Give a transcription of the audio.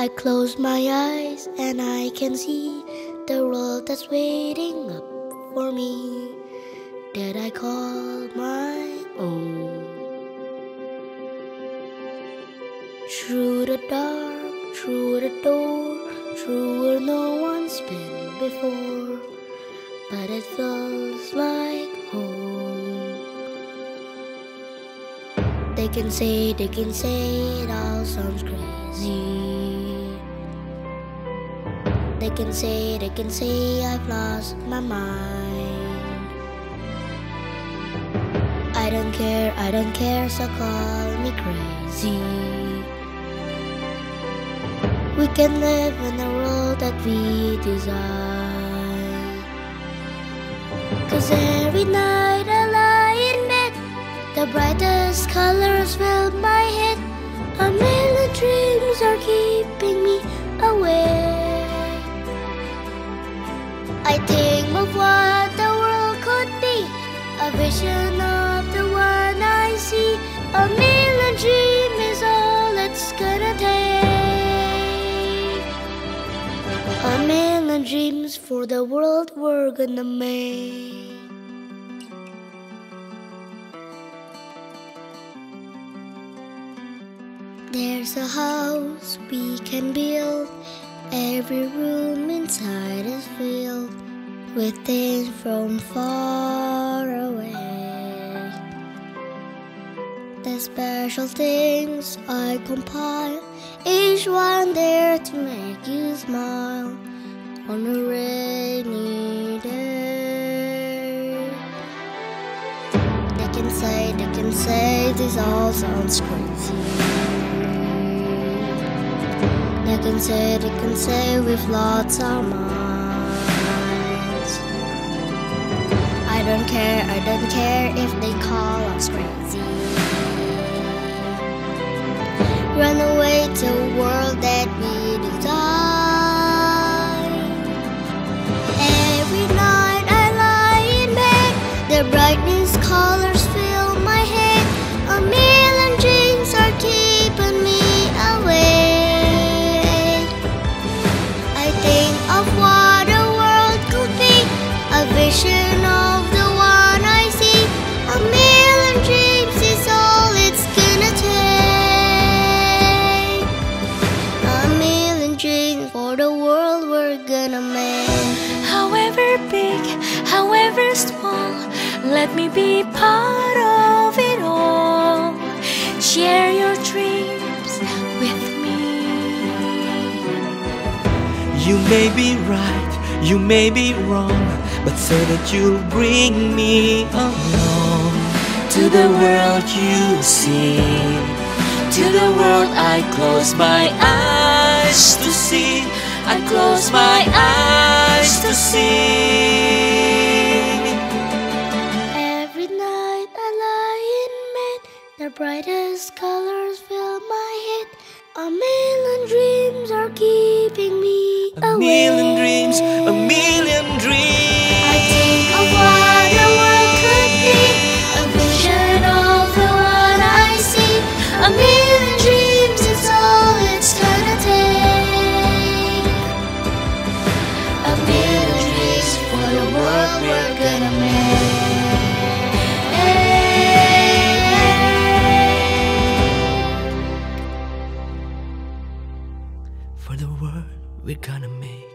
I close my eyes and I can see the world that's waiting up for me, that I call my own. Through the dark, through the door, through where no one's been before, but it feels like home. They can say it all sounds crazy. They can say I've lost my mind. I don't care, so call me crazy. We can live in the world that we design. 'Cause every night I lie in bed, the brightest colors fill my head. A million dreams are keeping me awake. I think of what the world could be, a vision of the one I see. A million dreams is all it's gonna take. A million dreams for the world we're gonna make. There's a house we can build, every room inside is filled with things from far away. The special things I compile, each one there to make you smile on a rainy day. They can say this all sounds crazy. They can say we've lost our minds. I don't care if they call us crazy. Run away to a world that we design. Every night I lie in bed, the brightest colors fill my head. A million dreams are keeping me awake. I think of what a world could be, a vision of the one I see. A million dreams is all it's gonna take. A million dreams for the world we're gonna make. However big, however small, let me be part of it all. Share your dreams with me. You may be right, you may be wrong, but say that you'll bring me along to the world you see, to the world I close my eyes to see. I close my eyes to see. Every night I lie in bed, the brightest colors fill my head. A million dreams are keeping me A million dreams, a million dreams. I think of what the world could be, a vision of the one I see. A million dreams is all it's gonna take. A million dreams for the world we're gonna make. For the world we're gonna make.